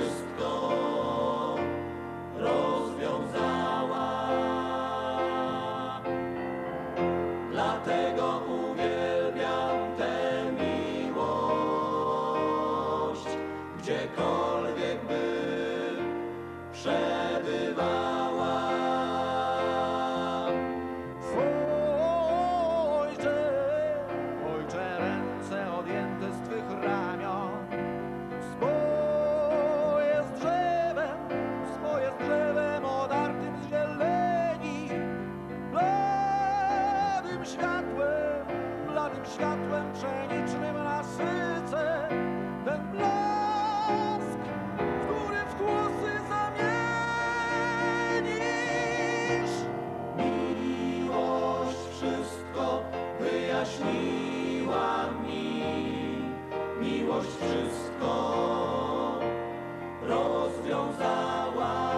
wszystko rozwiązała. Dlatego uwielbiam tę miłość, gdziekolwiek by przebywała. Ojcze, ręce odjęte z Twych ramion, swoje z drzewem odartym z zieleni, bladym światłem pszenicznym nasycę ten blask, który w głosy zamienisz. Miłość wszystko wyjaśniła mi, miłość wszystko rozwiązała.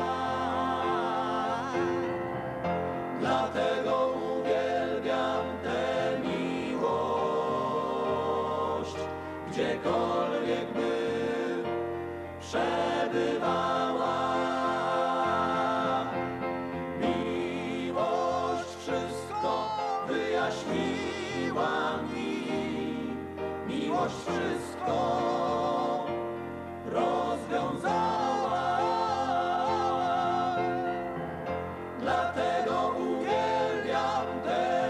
Dlatego uwielbiam tę miłość, gdziekolwiek by przebywała. Miłość wszystko wyjaśniła mi, miłość wszystko rozwiązała. Dlatego uwielbiam tę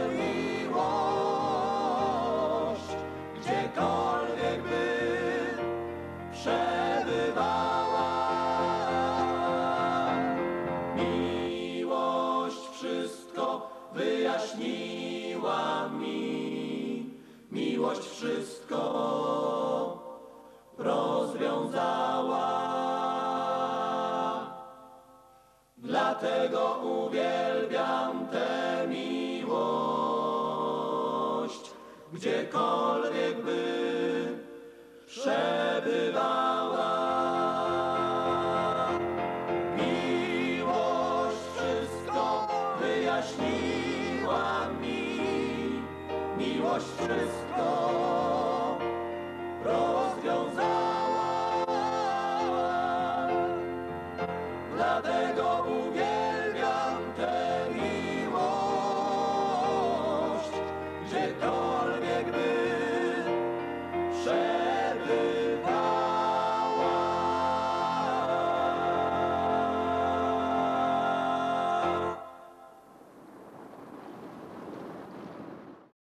miłość, gdziekolwiek by przebywała. Miłość wszystko wyjaśniła mi, miłość wszystko rozwiązała. Dlatego uwielbiam tę miłość, gdziekolwiek